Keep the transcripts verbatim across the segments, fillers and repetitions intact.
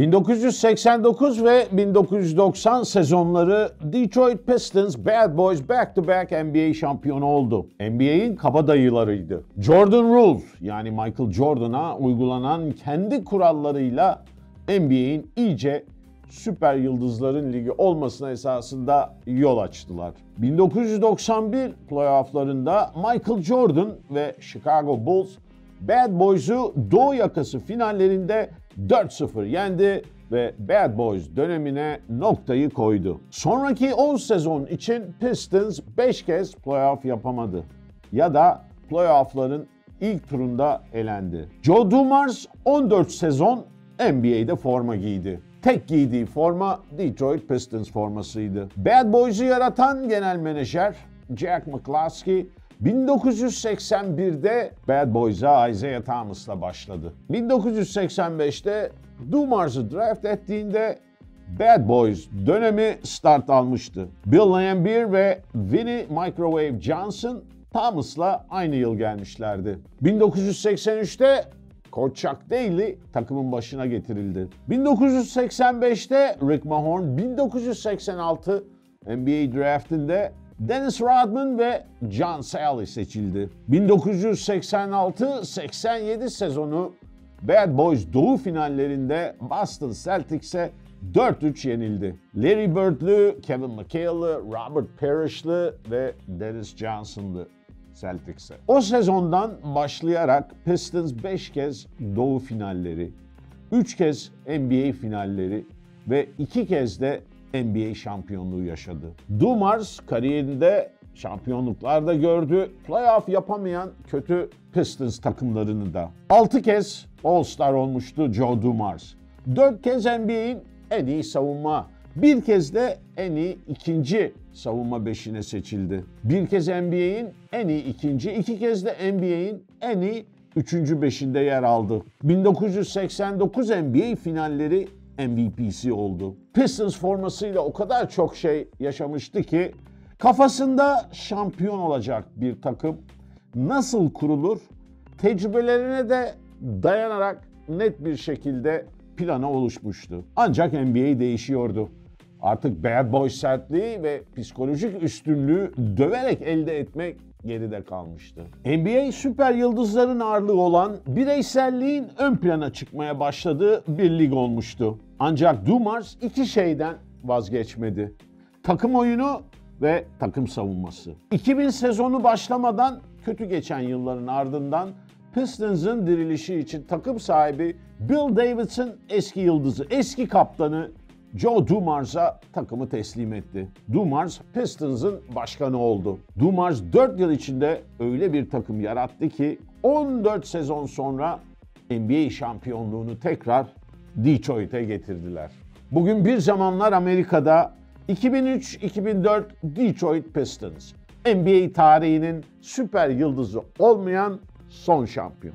bin dokuz yüz seksen dokuz ve bin dokuz yüz doksan sezonları Detroit Pistons Bad Boys back-to-back N B A şampiyonu oldu. N B A'in kabadayılarıydı. Jordan Rules yani Michael Jordan'a uygulanan kendi kurallarıyla N B A'in iyice süper yıldızların ligi olmasına esasında yol açtılar. bin dokuz yüz doksan bir playofflarında Michael Jordan ve Chicago Bulls Bad Boys'u Doğu yakası finallerinde dört sıfır yendi ve Bad Boys dönemine noktayı koydu. Sonraki on sezon için Pistons beş kez playoff yapamadı ya da playoff'ların ilk turunda elendi. Joe Dumars on dört sezon N B A'de forma giydi. Tek giydiği forma Detroit Pistons formasıydı. Bad Boys'u yaratan genel menajer Jack McCloskey bin dokuz yüz seksen birde Bad Boys'a Isaiah Thomas'la başladı. bin dokuz yüz seksen beşte Dumars'ı draft ettiğinde Bad Boys dönemi start almıştı. Bill Laimbeer ve Vinnie Microwave Johnson Thomas'la aynı yıl gelmişlerdi. bin dokuz yüz seksen üçte Coach Chuck Daly takımın başına getirildi. bin dokuz yüz seksen beşte Rick Mahorn, bin dokuz yüz seksen altı N B A draftinde Dennis Rodman ve John Salley seçildi. bin dokuz yüz seksen altı seksen yedi sezonu Bad Boys Doğu finallerinde Boston Celtics'e dört üç yenildi. Larry Bird'lü, Kevin McHale'lı, Robert Parrish'lı ve Dennis Johnson'lı Celtics'e. O sezondan başlayarak Pistons beş kez Doğu finalleri, üç kez N B A finalleri ve iki kez de N B A şampiyonluğu yaşadı. Dumars kariyerinde şampiyonluklar da gördü, playoff yapamayan kötü Pistons takımlarını da. altı kez All-Star olmuştu Joe Dumars. dört kez N B A'in en iyi savunma, bir kez de en iyi ikinci savunma beşine seçildi. Bir kez N B A'in en iyi ikinci, iki kez de N B A'in en iyi üçüncü beşinde yer aldı. bin dokuz yüz seksen dokuz N B A finalleri M V P'si oldu. Pistons formasıyla o kadar çok şey yaşamıştı ki kafasında şampiyon olacak bir takım nasıl kurulur, tecrübelerine de dayanarak net bir şekilde planı oluşmuştu. Ancak N B A değişiyordu. Artık Bad Boy sertliği ve psikolojik üstünlüğü döverek elde etmek geride kalmıştı. N B A süper yıldızların ağırlığı olan bireyselliğin ön plana çıkmaya başladığı bir lig olmuştu. Ancak Dumars iki şeyden vazgeçmedi. Takım oyunu ve takım savunması. iki bin sezonu başlamadan kötü geçen yılların ardından Pistons'ın dirilişi için takım sahibi Bill Davidson eski yıldızı, eski kaptanı Joe Dumars'a takımı teslim etti. Dumars Pistons'ın başkanı oldu. Dumars dört yıl içinde öyle bir takım yarattı ki on dört sezon sonra N B A şampiyonluğunu tekrar Detroit'e getirdiler. Bugün bir zamanlar Amerika'da iki bin üç iki bin dört Detroit Pistons, N B A tarihinin süper yıldızı olmayan son şampiyon.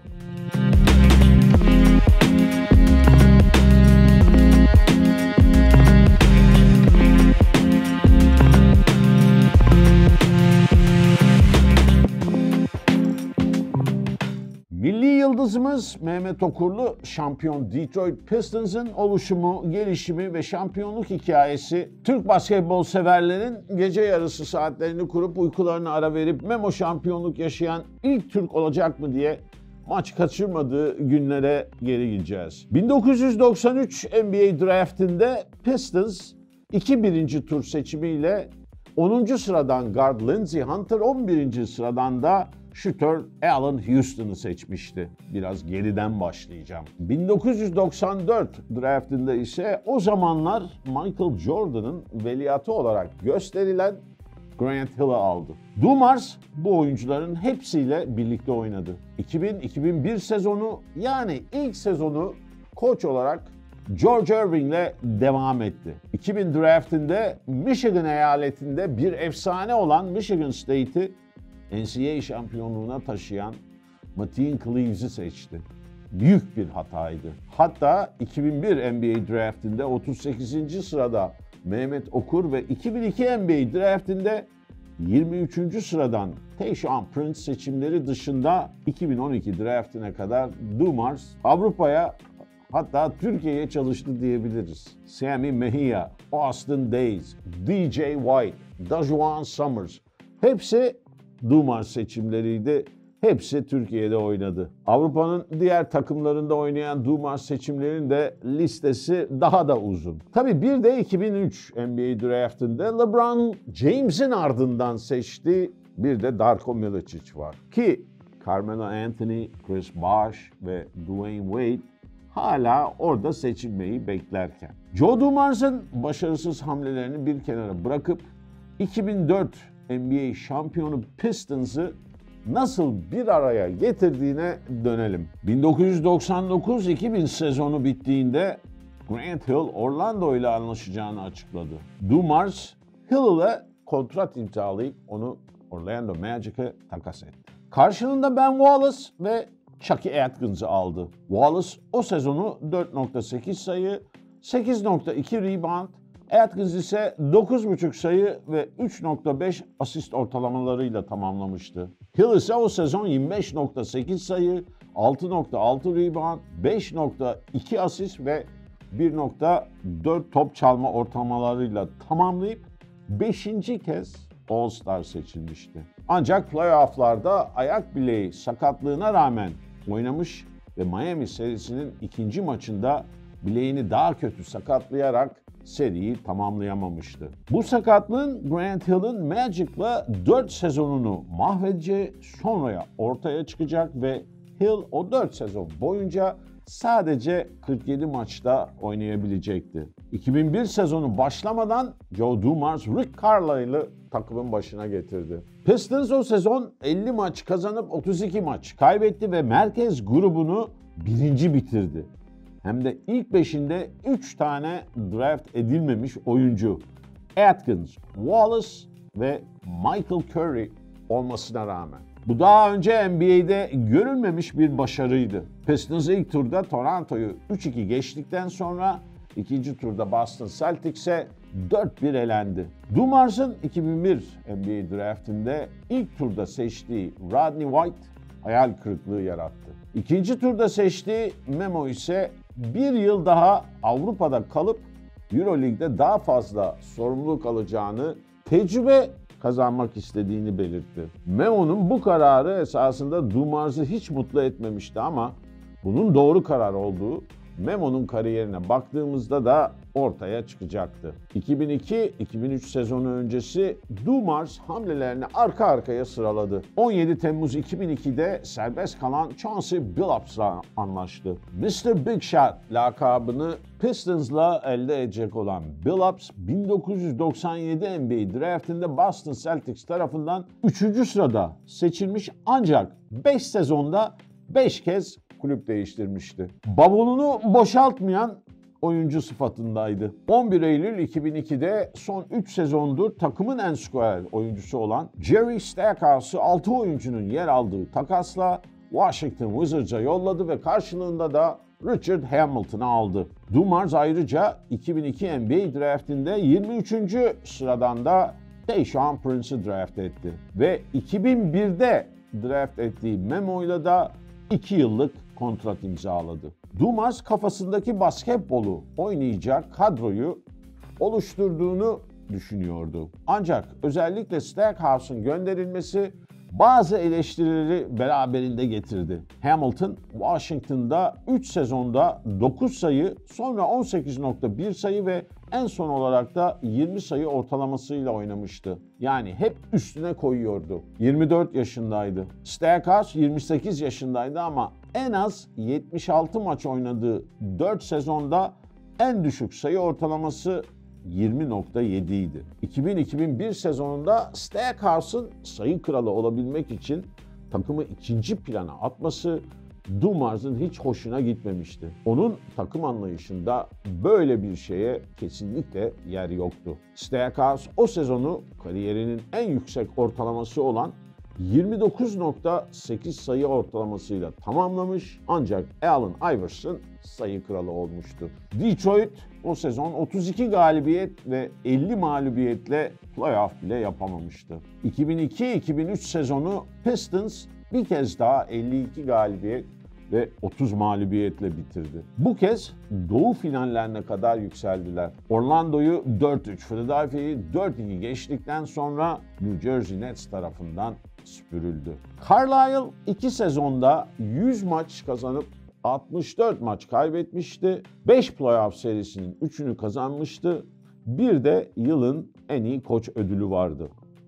Milli yıldızımız Mehmet Okurlu, şampiyon Detroit Pistons'ın oluşumu, gelişimi ve şampiyonluk hikayesi Türk basketbol severlerin gece yarısı saatlerini kurup uykularını ara verip Memo şampiyonluk yaşayan ilk Türk olacak mı diye maç kaçırmadığı günlere geri gideceğiz. bin dokuz yüz doksan üç N B A draftinde Pistons iki birinci tur seçimiyle onuncu sıradan guard Lindsey Hunter, on birinci sıradan da şütör Allen Houston'u seçmişti. Biraz geriden başlayacağım. bin dokuz yüz doksan dört draftında ise o zamanlar Michael Jordan'ın veliahtı olarak gösterilen Grant Hill'ı aldı. Dumars bu oyuncuların hepsiyle birlikte oynadı. iki bin iki bin bir sezonu yani ilk sezonu koç olarak George Irving'le devam etti. iki bin draftinde Michigan eyaletinde bir efsane olan Michigan State'i N C A A şampiyonluğuna taşıyan Mateen Cleaves'i seçti. Büyük bir hataydı. Hatta iki bin bir N B A draftinde otuz sekizinci sırada Mehmet Okur ve iki bin iki N B A draftinde yirmi üçüncü sıradan Tayshaun Prince seçimleri dışında iki bin on iki draftine kadar Dumars Avrupa'ya hatta Türkiye'ye çalıştı diyebiliriz. Sammy Mejia, Austin Days, D J White, Dajuan Summers hepsi Dumars seçimleriydi. Hepsi Türkiye'de oynadı. Avrupa'nın diğer takımlarında oynayan Dumars seçimlerinin de listesi daha da uzun. Tabii bir de iki bin üç N B A draftında LeBron James'in ardından seçtiği bir de Darko Milicic var. Ki Carmelo Anthony, Chris Bosh ve Dwayne Wade hala orada seçilmeyi beklerken. Joe Dumars'ın başarısız hamlelerini bir kenara bırakıp iki bin dört N B A şampiyonu Pistons'ı nasıl bir araya getirdiğine dönelim. bin dokuz yüz doksan dokuz iki bin sezonu bittiğinde Grant Hill Orlando ile anlaşacağını açıkladı. Dumars, Hill ile kontrat imzalayıp onu Orlando Magic'e takas etti. Karşılığında Ben Wallace ve Chucky Atkins'i aldı. Wallace o sezonu dört nokta sekiz sayı, sekiz nokta iki rebound, Atkins ise dokuz buçuk sayı ve üç nokta beş asist ortalamalarıyla tamamlamıştı. Hill ise o sezon yirmi beş nokta sekiz sayı, altı nokta altı rebound, beş nokta iki asist ve bir nokta dört top çalma ortalamalarıyla tamamlayıp beşinci kez All-Star seçilmişti. Ancak playoff'larda ayak bileği sakatlığına rağmen oynamış ve Miami serisinin ikinci maçında bileğini daha kötü sakatlayarak seriyi tamamlayamamıştı. Bu sakatlığın Grant Hill'in Magic'la dört sezonunu mahvedeceği sonraya ortaya çıkacak ve Hill o dört sezon boyunca sadece kırk yedi maçta oynayabilecekti. iki bin bir sezonu başlamadan Joe Dumars Rick Carlisle'ı takımın başına getirdi. Pistons o sezon elli maç kazanıp otuz iki maç kaybetti ve merkez grubunu birinci bitirdi. Hem de ilk beşinde üç tane draft edilmemiş oyuncu Atkins, Wallace ve Michael Curry olmasına rağmen. Bu daha önce N B A'de görülmemiş bir başarıydı. Pistons ilk turda Toronto'yu üç iki geçtikten sonra ikinci turda Boston Celtics'e dört bir elendi. Dumars'ın iki bin bir N B A draftinde ilk turda seçtiği Rodney White hayal kırıklığı yarattı. İkinci turda seçtiği Memo ise bir yıl daha Avrupa'da kalıp Euroleague'de daha fazla sorumluluk alacağını, tecrübe kazanmak istediğini belirtti. Memo'nun bu kararı esasında Dumars'ı hiç mutlu etmemişti ama bunun doğru karar olduğu Memo'nun kariyerine baktığımızda da ortaya çıkacaktı. iki bin iki iki bin üç sezonu öncesi Dumars hamlelerini arka arkaya sıraladı. on yedi Temmuz iki bin ikide serbest kalan Chauncey Billups'la anlaştı. mister Big Shot lakabını Pistons'la elde edecek olan Billups, bin dokuz yüz doksan yedi N B A draftında Boston Celtics tarafından üçüncü sırada seçilmiş ancak beş sezonda beş kez kulüp değiştirmişti. Bavulunu boşaltmayan oyuncu sıfatındaydı. on bir Eylül iki bin ikide son üç sezondur takımın en skorer oyuncusu olan Jerry Stackhouse'u altı oyuncunun yer aldığı takasla Washington Wizards'a yolladı ve karşılığında da Richard Hamilton'ı aldı. Dumars ayrıca iki bin iki N B A draftinde yirmi üçüncü sıradan da Tayshaun Prince'ı draft etti. Ve iki bin birde draft ettiği Memo'yla da iki yıllık kontrat imzaladı. Dumars kafasındaki basketbolu oynayacak kadroyu oluşturduğunu düşünüyordu. Ancak özellikle Stackhouse'un gönderilmesi bazı eleştirileri beraberinde getirdi. Hamilton, Washington'da üç sezonda dokuz sayı, sonra on sekiz nokta bir sayı ve en son olarak da yirmi sayı ortalamasıyla oynamıştı. Yani hep üstüne koyuyordu. yirmi dört yaşındaydı. Stackhouse yirmi sekiz yaşındaydı ama en az yetmiş altı maç oynadığı dört sezonda en düşük sayı ortalaması yirmi nokta yedi idi. iki bin iki bin bir sezonunda Stackhouse'un sayı kralı olabilmek için takımı ikinci plana atması Dumars'ın hiç hoşuna gitmemişti. Onun takım anlayışında böyle bir şeye kesinlikle yer yoktu. Stackhouse o sezonu kariyerinin en yüksek ortalaması olan yirmi dokuz nokta sekiz sayı ortalamasıyla tamamlamış ancak Allen Iverson sayı kralı olmuştu. Detroit o sezon otuz iki galibiyet ve elli mağlubiyetle playoff bile yapamamıştı. iki bin iki iki bin üç sezonu Pistons bir kez daha elli iki galibiyet ve otuz mağlubiyetle bitirdi. Bu kez Doğu finallerine kadar yükseldiler. Orlando'yu dört üç, Philadelphia'yı dört iki geçtikten sonra New Jersey Nets tarafından süpürüldü. Carlisle iki sezonda yüz maç kazanıp altmış dört maç kaybetmişti. beş playoff serisinin üçünü kazanmıştı. Bir de yılın en iyi koç ödülü vardı.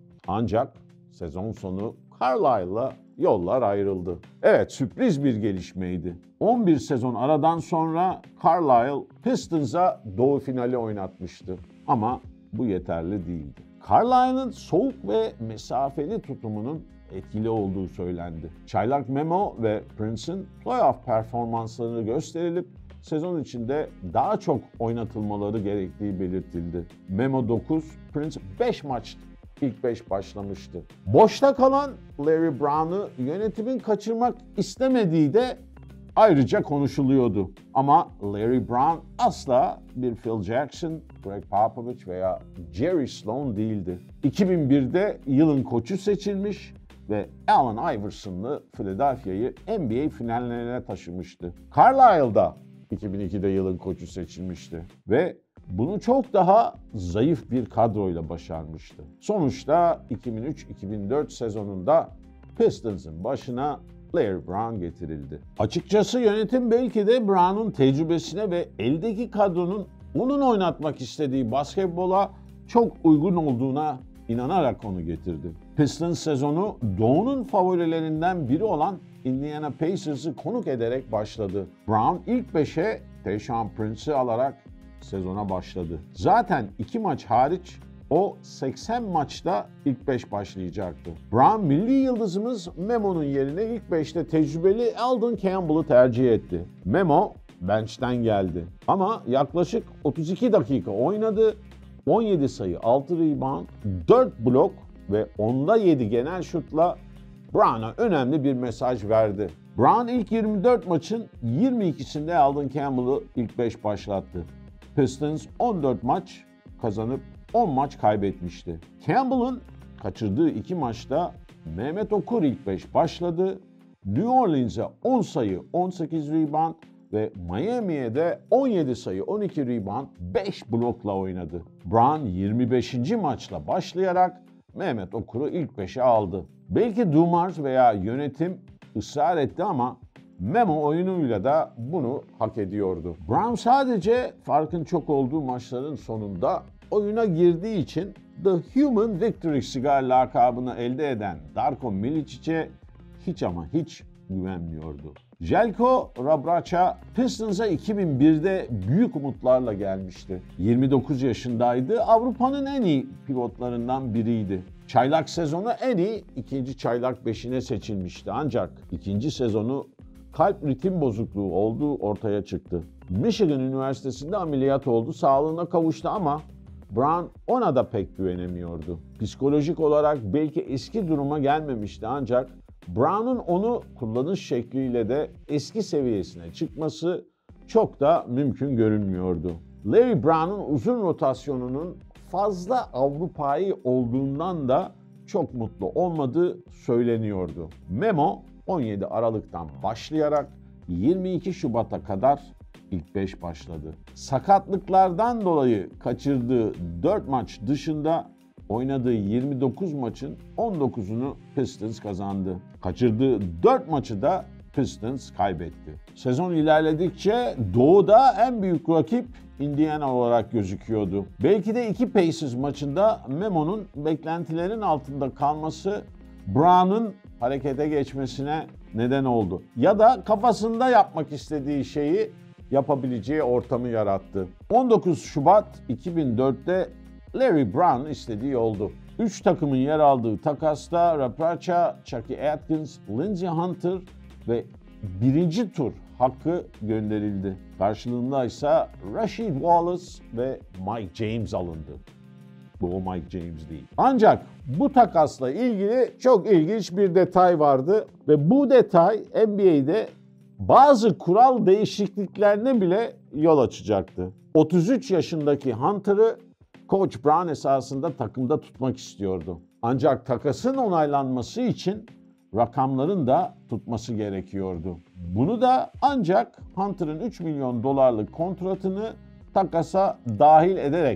Ancak sezon sonu Carlisle'la yollar ayrıldı. Evet, sürpriz bir gelişmeydi. on bir sezon aradan sonra Carlisle Pistons'a doğu finali oynatmıştı. Ama bu yeterli değildi. Carlisle'ın soğuk ve mesafeli tutumunun etkili olduğu söylendi. Çaylak Memo ve Prince'in playoff performanslarını gösterilip sezon içinde daha çok oynatılmaları gerektiği belirtildi. Memo dokuz, Prince beş maç ilk beş başlamıştı. Boşta kalan Larry Brown'u yönetimin kaçırmak istemediği de ayrıca konuşuluyordu. Ama Larry Brown asla bir Phil Jackson, Greg Popovich veya Jerry Sloan değildi. iki bin birde yılın koçu seçilmiş ve Allen Iverson'lı Philadelphia'yı N B A finallerine taşımıştı. Carlisle da iki bin ikide yılın koçu seçilmişti ve bunu çok daha zayıf bir kadroyla başarmıştı. Sonuçta iki bin üç iki bin dört sezonunda Pistons'ın başına Larry Brown getirildi. Açıkçası yönetim belki de Brown'un tecrübesine ve eldeki kadronun onun oynatmak istediği basketbola çok uygun olduğuna inanarak onu getirdi. Pistons sezonu Doğu'nun favorilerinden biri olan Indiana Pacers'ı konuk ederek başladı. Brown ilk beşe Tayshaun Prince'i alarak sezona başladı. Zaten iki maç hariç o seksen maçta ilk beş başlayacaktı. Brown milli yıldızımız Memo'nun yerine ilk beşte tecrübeli Eldon Campbell'ı tercih etti. Memo bench'ten geldi ama yaklaşık otuz iki dakika oynadı. on yedi sayı, altı rebound, dört blok ve onda yedi genel şutla Brown'a önemli bir mesaj verdi. Brown ilk yirmi dört maçın yirmi ikisinde Eldon Campbell'ı ilk beş başlattı. Pistons on dört maç kazanıp on maç kaybetmişti. Campbell'ın kaçırdığı iki maçta Mehmet Okur ilk beş başladı. New Orleans'e on sayı, on sekiz rebound ve Miami'ye de on yedi sayı, on iki rebound, beş blokla oynadı. Brown yirmi beşinci maçla başlayarak Mehmet Okur'u ilk beşe aldı. Belki Dumars veya yönetim ısrar etti ama Memo oyunuyla da bunu hak ediyordu. Brown sadece farkın çok olduğu maçların sonunda oyuna girdiği için The Human Victory Cigar lakabını elde eden Darko Milicic'e hiç ama hiç güvenmiyordu. Željko Rabraća Pistons'a iki bin birde büyük umutlarla gelmişti. yirmi dokuz yaşındaydı, Avrupa'nın en iyi pivotlarından biriydi. Çaylak sezonu en iyi ikinci çaylak beşine seçilmişti ancak ikinci sezonu kalp ritim bozukluğu olduğu ortaya çıktı. Michigan Üniversitesi'nde ameliyat oldu, sağlığına kavuştu ama Brown ona da pek güvenemiyordu. Psikolojik olarak belki eski duruma gelmemişti ancak Brown'un onu kullanış şekliyle de eski seviyesine çıkması çok da mümkün görünmüyordu. Larry Brown'un uzun rotasyonunun fazla Avrupa'yı olduğundan da çok mutlu olmadığı söyleniyordu. Memo on yedi Aralık'tan başlayarak yirmi iki Şubat'a kadar ilk beş başladı. Sakatlıklardan dolayı kaçırdığı dört maç dışında oynadığı yirmi dokuz maçın on dokuzunu Pistons kazandı. Kaçırdığı dört maçı da Pistons kaybetti. Sezon ilerledikçe Doğu'da en büyük rakip Indiana olarak gözüküyordu. Belki de iki Pacers maçında Memo'nun beklentilerin altında kalması Brown'un harekete geçmesine neden oldu. Ya da kafasında yapmak istediği şeyi yapabileceği ortamı yarattı. on dokuz Şubat iki bin dörtte Larry Brown'un istediği oldu. Üç takımın yer aldığı takasta Rabraća, Chucky Atkins, Lindsey Hunter ve birinci tur hakkı gönderildi. Karşılığında ise Rasheed Wallace ve Mike James alındı. Bu o Mike James değil. Ancak bu takasla ilgili çok ilginç bir detay vardı ve bu detay N B A'de bazı kural değişikliklerine bile yol açacaktı. otuz üç yaşındaki Hunter'ı Coach Brown esasında takımda tutmak istiyordu. Ancak takasın onaylanması için rakamların da tutması gerekiyordu. Bunu da ancak Hunter'ın üç milyon dolarlık kontratını takasa dahil ederek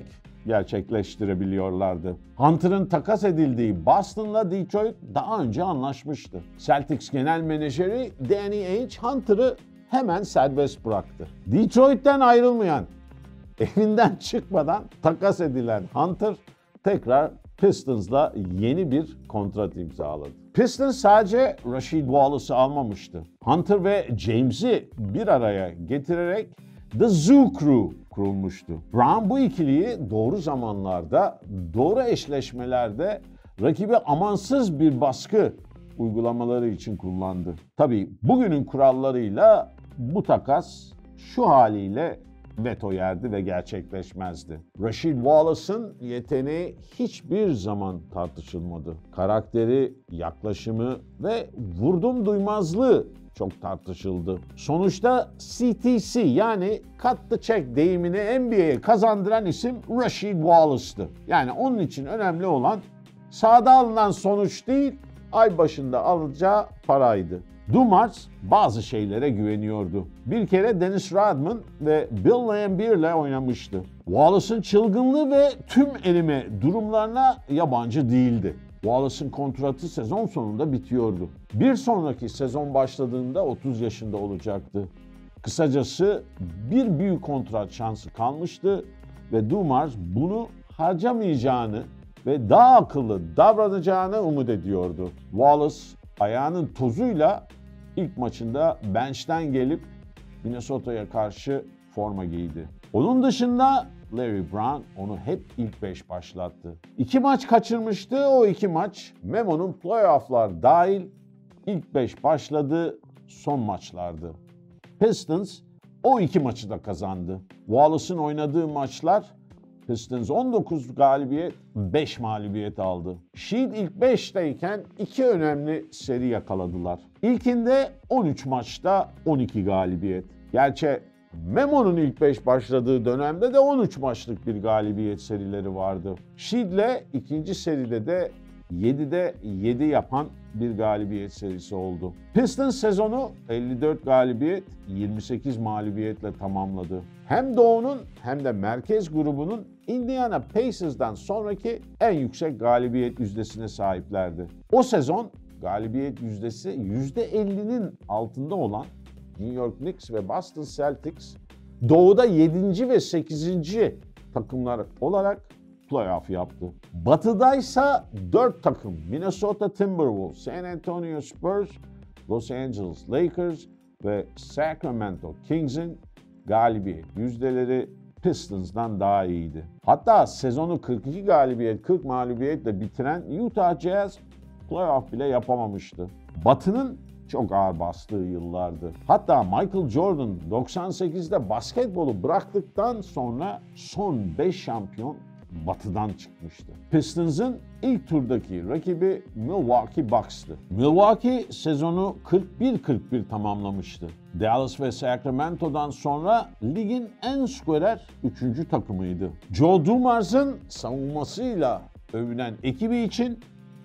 gerçekleştirebiliyorlardı. Hunter'ın takas edildiği Boston'la Detroit daha önce anlaşmıştı. Celtics genel menajeri Danny Ainge Hunter'ı hemen serbest bıraktı. Detroit'ten ayrılmayan, evinden çıkmadan takas edilen Hunter tekrar Pistons'la yeni bir kontrat imzaladı. Pistons sadece Rasheed Wallace'ı almamıştı. Hunter ve James'i bir araya getirerek The Zoo Crew kurulmuştu. Brown bu ikiliyi doğru zamanlarda, doğru eşleşmelerde rakibe amansız bir baskı uygulamaları için kullandı. Tabii bugünün kurallarıyla bu takas şu haliyle veto yerdi ve gerçekleşmezdi. Rasheed Wallace'ın yeteneği hiçbir zaman tartışılmadı. Karakteri, yaklaşımı ve vurdum duymazlığı çok tartışıldı. Sonuçta C T C yani cut the check deyimini N B A'ye kazandıran isim Rasheed Wallace'tı. Yani onun için önemli olan sahada alınan sonuç değil, ay başında alacağı paraydı. Dumars bazı şeylere güveniyordu. Bir kere Dennis Rodman ve Bill Laimbeer'le oynamıştı. Wallace'ın çılgınlığı ve tüm elime durumlarına yabancı değildi. Wallace'ın kontratı sezon sonunda bitiyordu. Bir sonraki sezon başladığında otuz yaşında olacaktı. Kısacası bir büyük kontrat şansı kalmıştı ve Dumars bunu harcamayacağını ve daha akıllı davranacağını umut ediyordu. Wallace ayağının tozuyla ilk maçında bench'ten gelip Minnesota'ya karşı forma giydi. Onun dışında Larry Brown onu hep ilk beş başlattı. İki maç kaçırmıştı. O iki maç Memo'nun playoff'lar dahil ilk beş başladığı son maçlardı. Pistons o iki maçı da kazandı. Wallace'ın oynadığı maçlar Pistons on dokuz galibiyet, beş mağlubiyet aldı. Sheed ilk beşteyken iki önemli seri yakaladılar. İlkinde on üç maçta on iki galibiyet. Gerçi Memo'nun ilk beş başladığı dönemde de on üç maçlık bir galibiyet serileri vardı. Sheed'le ikinci seride de yedide yedi yapan bir galibiyet serisi oldu. Pistons sezonu elli dört galibiyet, yirmi sekiz mağlubiyetle tamamladı. Hem Doğu'nun hem de merkez grubunun Indiana Pacers'dan sonraki en yüksek galibiyet yüzdesine sahiplerdi. O sezon galibiyet yüzdesi yüzde ellinin altında olan New York Knicks ve Boston Celtics Doğu'da yedinci ve sekizinci takımlar olarak playoff yaptı. Batı'daysa dört takım Minnesota Timberwolves, San Antonio Spurs, Los Angeles Lakers ve Sacramento Kings'in galibiyet yüzdeleri Pistons'dan daha iyiydi. Hatta sezonu kırk iki galibiyet kırk mağlubiyetle bitiren Utah Jazz playoff bile yapamamıştı. Batı'nın çok ağır bastığı yıllardı. Hatta Michael Jordan doksan sekizde basketbolu bıraktıktan sonra son beş şampiyon Batı'dan çıkmıştı. Pistons'ın ilk turdaki rakibi Milwaukee Bucks'tı. Milwaukee sezonu kırk bir kırk bir tamamlamıştı. Dallas ve Sacramento'dan sonra ligin en skorer üçüncü takımıydı. Joe Dumars'ın savunmasıyla övülen ekibi için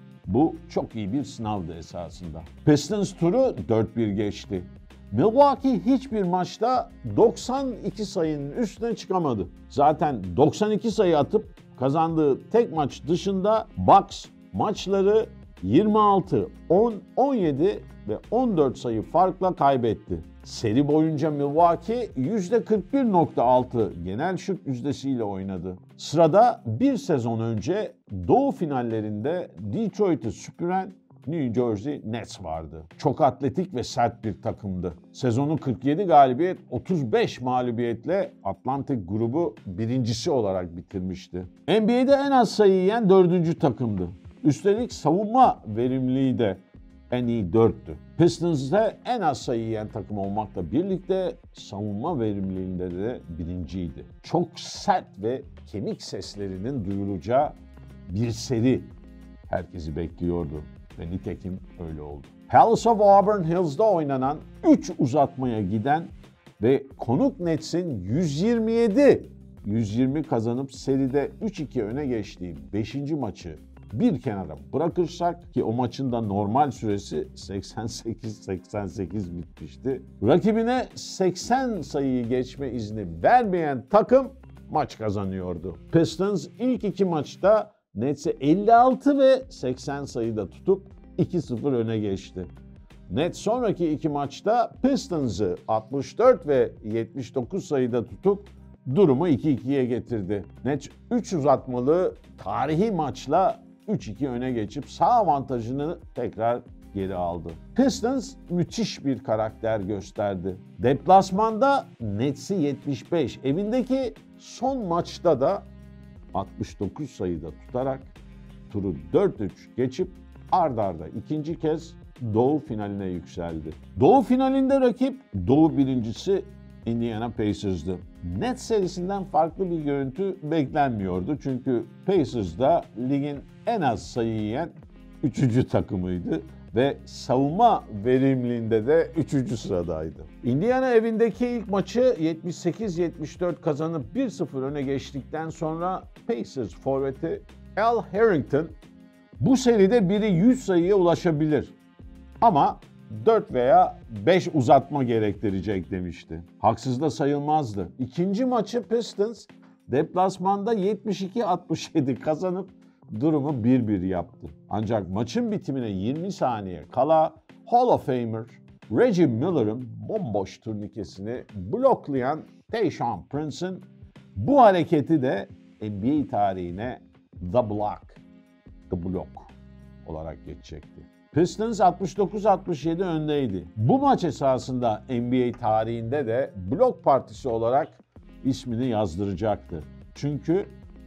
bu çok iyi bir sınavdı esasında. Pistons turu dört bir geçti. Milwaukee hiçbir maçta doksan iki sayının üstüne çıkamadı. Zaten doksan iki sayı atıp kazandığı tek maç dışında Bucks maçları yirmi altı, on, on yedi ve on dört sayı farkla kaybetti. Seri boyunca Milwaukee yüzde kırk bir nokta altı genel şut yüzdesiyle oynadı. Sırada bir sezon önce Doğu finallerinde Detroit'i süpüren New Jersey Nets vardı. Çok atletik ve sert bir takımdı. Sezonu kırk yedi galibiyet, otuz beş mağlubiyetle Atlantik grubu birincisi olarak bitirmişti. N B A'de en az sayı yiyen dördüncü takımdı. Üstelik savunma verimliliği de en iyi dörttü. Pistons'da en az sayı yiyen takım olmakla birlikte savunma verimliliğinde de birinciydi. Çok sert ve kemik seslerinin duyulacağı bir seri herkesi bekliyordu. Ve nitekim öyle oldu. Palace of Auburn Hills'da oynanan üç uzatmaya giden ve konuk Nets'in yüz yirmi yedi yüz yirmi kazanıp seride üç iki öne geçtiği beşinci maçı bir kenara bırakırsak ki o maçın da normal süresi seksen sekiz seksen sekiz bitmişti. Rakibine seksen sayıyı geçme izni vermeyen takım maç kazanıyordu. Pistons ilk iki maçta Nets'i elli altı ve seksen sayıda tutup iki sıfır öne geçti. Nets sonraki iki maçta Pistons'ı altmış dört ve yetmiş dokuz sayıda tutup durumu iki ikiye getirdi. Nets üç uzatmalı tarihi maçla üç iki öne geçip sağ avantajını tekrar geri aldı. Pistons müthiş bir karakter gösterdi. Deplasmanda Nets'i yetmiş beş, evindeki son maçta da altmış dokuz sayıda tutarak turu dört üç geçip ard arda ikinci kez Doğu finaline yükseldi. Doğu finalinde rakip Doğu birincisi Indiana Pacers'dı. Nets serisinden farklı bir görüntü beklenmiyordu çünkü Pacers da ligin en az sayı yiyen üçüncü takımıydı ve savunma verimliliğinde de üçüncü sıradaydı. Indiana evindeki ilk maçı yetmiş sekiz yetmiş dört kazanıp bir sıfır öne geçtikten sonra Pacers forveti Al Harrington bu seride biri yüz sayıya ulaşabilir ama dört veya beş uzatma gerektirecek demişti. Haksız da sayılmazdı. İkinci maçı Pistons deplasmanda yetmiş iki altmış yedi kazanıp durumu bir bir yaptı. Ancak maçın bitimine yirmi saniye kala Hall of Famer Reggie Miller'ın bomboş turnikesini bloklayan Tayshaun Prince'in bu hareketi de N B A tarihine The Block, The Block olarak geçecekti. Pistons altmış dokuz altmış yedi öndeydi. Bu maç esasında N B A tarihinde de blok partisi olarak ismini yazdıracaktı. Çünkü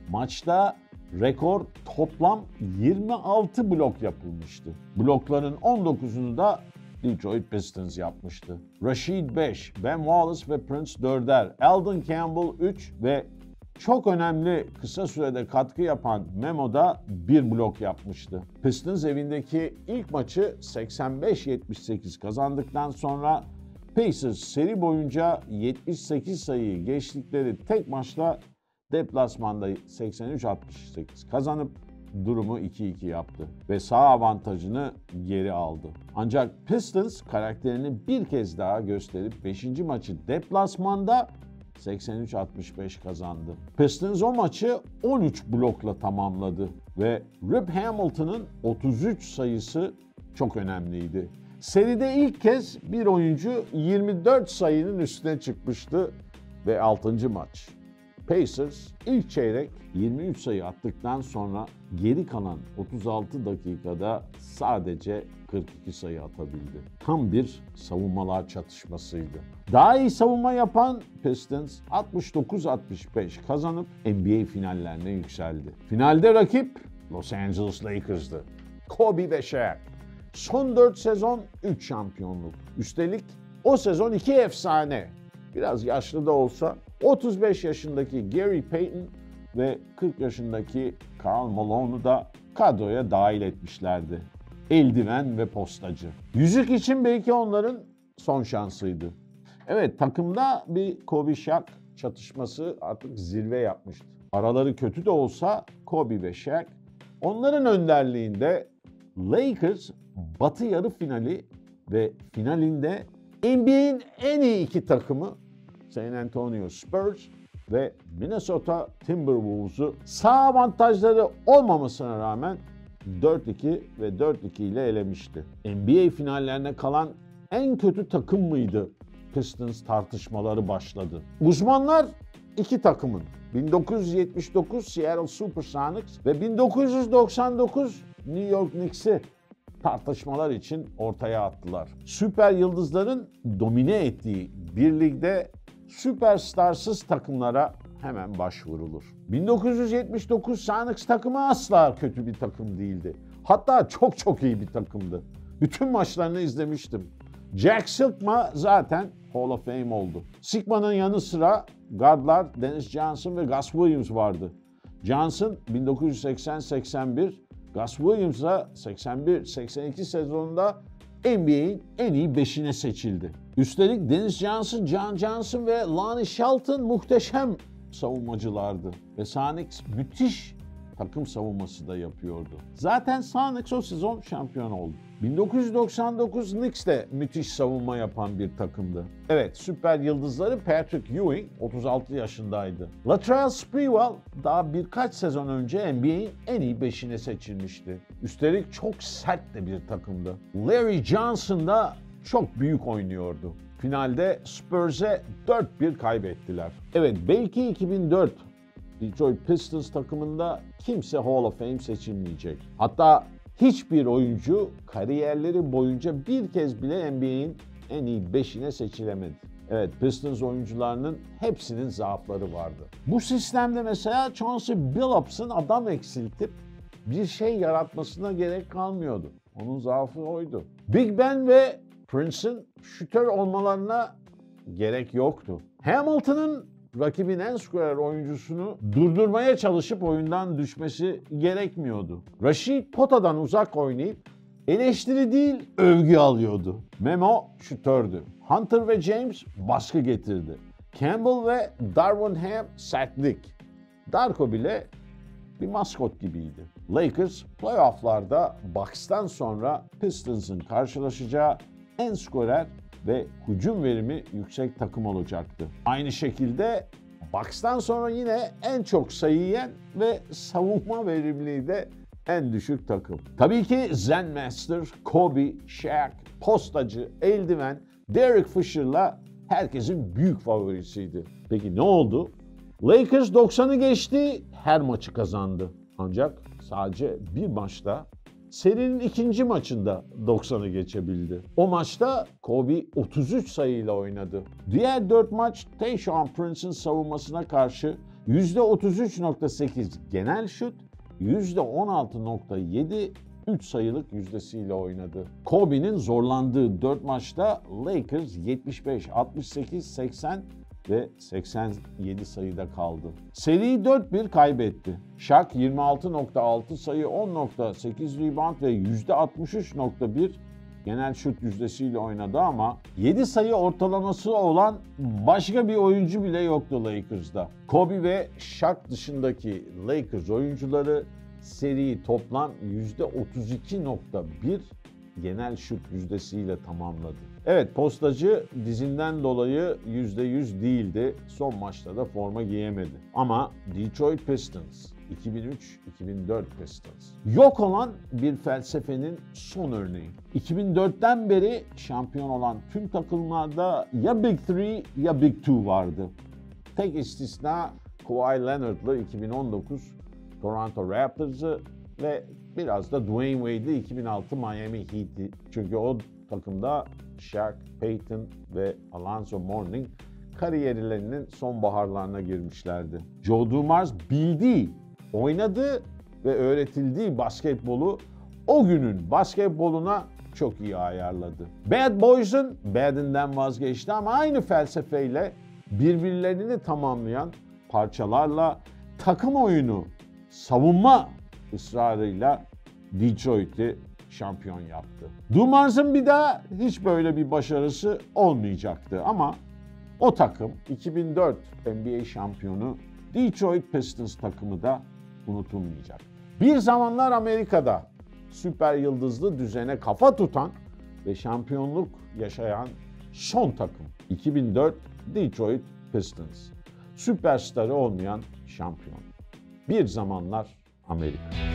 maçta rekor toplam yirmi altı blok yapılmıştı. Blokların on dokuzunu da Detroit Pistons yapmıştı. Rashid beş, Ben Wallace ve Prince dörder, Eldon Campbell üç ve çok önemli kısa sürede katkı yapan Memo da bir blok yapmıştı. Pistons evindeki ilk maçı seksen beş yetmiş sekiz kazandıktan sonra Pacers seri boyunca yetmiş sekiz sayıyı geçtikleri tek maçta deplasmanda seksen üç altmış sekiz kazanıp durumu iki iki yaptı ve sağ avantajını geri aldı. Ancak Pistons karakterini bir kez daha gösterip beşinci maçı deplasmanda seksen üç altmış beş kazandı. Pistons o maçı on üç blokla tamamladı ve Rip Hamilton'ın otuz üç sayısı çok önemliydi. Seride ilk kez bir oyuncu yirmi dört sayının üstüne çıkmıştı ve altıncı maç. Pacers ilk çeyrek yirmi üç sayı attıktan sonra geri kalan otuz altı dakikada sadece kırk iki sayı atabildi. Tam bir savunmalar çatışmasıydı. Daha iyi savunma yapan Pistons altmış dokuz altmış beş kazanıp N B A finallerine yükseldi. Finalde rakip Los Angeles Lakers'dı. Kobe ve Shaq. Son dört sezon üç şampiyonluk. Üstelik o sezon iki efsane. Biraz yaşlı da olsa otuz beş yaşındaki Gary Payton ve kırk yaşındaki Karl Malone'u da kadroya dahil etmişlerdi. Eldiven ve postacı. Yüzük için belki onların son şansıydı. Evet, takımda bir Kobe-Shaq çatışması artık zirve yapmıştı. Araları kötü de olsa Kobe ve Shaq, onların önderliğinde Lakers Batı yarı finali ve finalinde N B A'in en iyi iki takımı San Antonio Spurs ve Minnesota Timberwolves'u sağ avantajları olmamasına rağmen dört iki ve dört iki ile elemişti. N B A finallerine kalan en kötü takım mıydı? Pistons tartışmaları başladı. Uzmanlar iki takımın bin dokuz yüz yetmiş dokuz Seattle Supersonics ve bin dokuz yüz doksan dokuz New York Knicks'i tartışmalar için ortaya attılar. Süper yıldızların domine ettiği bir ligde süperstarsız takımlara hemen başvurulur. bin dokuz yüz yetmiş dokuz Sonics takımı asla kötü bir takım değildi. Hatta çok çok iyi bir takımdı. Bütün maçlarını izlemiştim. Jack Sikma zaten Hall of Fame oldu. Sikma'nın yanı sıra guardlar Dennis Johnson ve Gus Williams vardı. Johnson bin dokuz yüz seksen seksen bir, Gus Williams'a seksen bir seksen iki sezonunda N B A'in en iyi beşine seçildi. Üstelik Dennis Johnson, John Johnson ve Lonnie Shelton muhteşem savunmacılardı. Ve Sonics müthiş takım savunması da yapıyordu. Zaten Sonics o sezon şampiyon oldu. bin dokuz yüz doksan dokuz Knicks de müthiş savunma yapan bir takımdı. Evet, süper yıldızları Patrick Ewing otuz altı yaşındaydı. Latrell Sprewell daha birkaç sezon önce N B A'in en iyi beşine seçilmişti. Üstelik çok sert de bir takımdı. Larry Johnson da çok büyük oynuyordu. Finalde Spurs'e dört bir kaybettiler. Evet, belki iki bin dört Detroit Pistons takımında kimse Hall of Fame seçilmeyecek. Hatta hiçbir oyuncu kariyerleri boyunca bir kez bile N B A'in en iyi beşine seçilemedi. Evet, Pistons oyuncularının hepsinin zaafları vardı. Bu sistemde mesela Chauncey Billups'ın adam eksiltip bir şey yaratmasına gerek kalmıyordu. Onun zaafı oydu. Big Ben ve Prince'in şütör olmalarına gerek yoktu. Hamilton'ın rakibin en skorer oyuncusunu durdurmaya çalışıp oyundan düşmesi gerekmiyordu. Rashid potadan uzak oynayıp eleştiri değil övgü alıyordu. Memo şütördü. Hunter ve James baskı getirdi. Campbell ve Darvin Ham sertlik. Darko bile bir maskot gibiydi. Lakers playoff'larda Bucks'tan sonra Pistons'ın karşılaşacağı en skorer ve hücum verimi yüksek takım olacaktı. Aynı şekilde Bucks'tan sonra yine en çok sayı yiyen ve savunma verimliliği de en düşük takım. Tabii ki Zen Master, Kobe, Shaq, postacı, eldiven, Derek Fisher'la herkesin büyük favorisiydi. Peki ne oldu? Lakers doksanı geçti, her maçı kazandı. Ancak sadece bir maçta, serinin ikinci maçında doksanı geçebildi. O maçta Kobe otuz üç sayıyla oynadı. Diğer dört maç Tayshaun Prince'in savunmasına karşı yüzde otuz üç nokta sekiz genel şut, yüzde on altı nokta yedi üç sayılık yüzdesiyle oynadı. Kobe'nin zorlandığı dört maçta Lakers yetmiş beş, altmış sekiz, seksen ve seksen yedi sayıda kaldı. Seriyi dört bir kaybetti. Shaq yirmi altı nokta altı sayı, on nokta sekiz rebound ve yüzde altmış üç nokta bir genel şut yüzdesiyle oynadı ama yedi sayı ortalaması olan başka bir oyuncu bile yoktu Lakers'da. Kobe ve Shaq dışındaki Lakers oyuncuları seriyi toplam yüzde otuz iki nokta bir genel şut yüzdesiyle tamamladı. Evet, postacı dizinden dolayı yüzde yüz değildi. Son maçta da forma giyemedi. Ama Detroit Pistons, iki bin üç iki bin dört Pistons. Yok olan bir felsefenin son örneği. iki bin dörtten beri şampiyon olan tüm takımlarda ya Big Three ya Big Two vardı. Tek istisna Kawhi Leonard'lı iki bin on dokuz Toronto Raptors'ı ve biraz da Dwayne Wade'li iki bin altı Miami Heat'i. Çünkü o takımda Shaq, Peyton ve Alonzo Mourning kariyerlerinin son baharlarına girmişlerdi. Joe Dumars bildiği, oynadığı ve öğretildiği basketbolu o günün basketboluna çok iyi ayarladı. Bad Boys'un bad'inden vazgeçti ama aynı felsefeyle birbirlerini tamamlayan parçalarla takım oyunu, savunma ısrarıyla Detroit'i şampiyon yaptı. Dumars'ın bir daha hiç böyle bir başarısı olmayacaktı ama o takım iki bin dört N B A şampiyonu Detroit Pistons takımı da unutulmayacak. Bir zamanlar Amerika'da süper yıldızlı düzene kafa tutan ve şampiyonluk yaşayan son takım iki bin dört Detroit Pistons. Süperstarı olmayan şampiyon. Bir zamanlar Amerika.